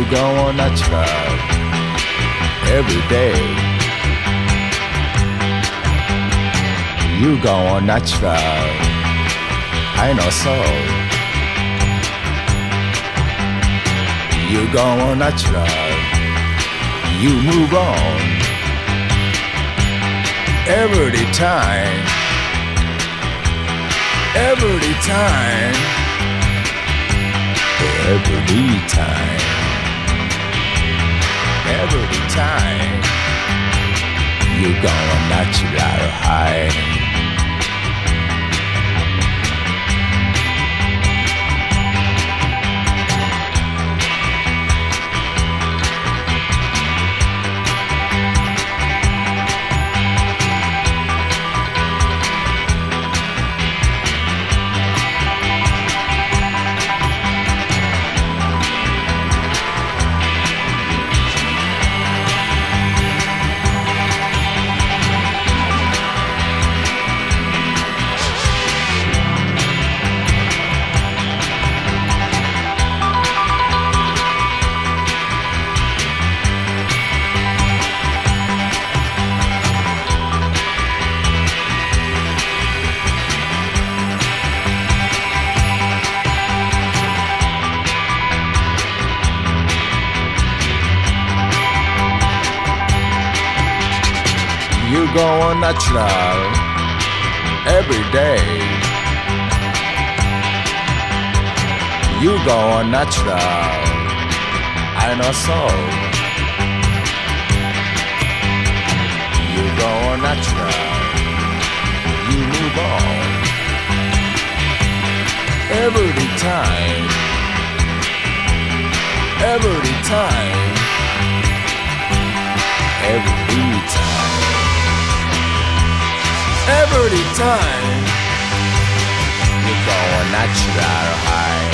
You going natural every day. You going natural, I know so. You going natural, you move on every time, every time, every time, every time. You going natural high. You going natural every day. You going natural, I know so. You going natural, you move on every time, every time, every time. Every time you going natural high.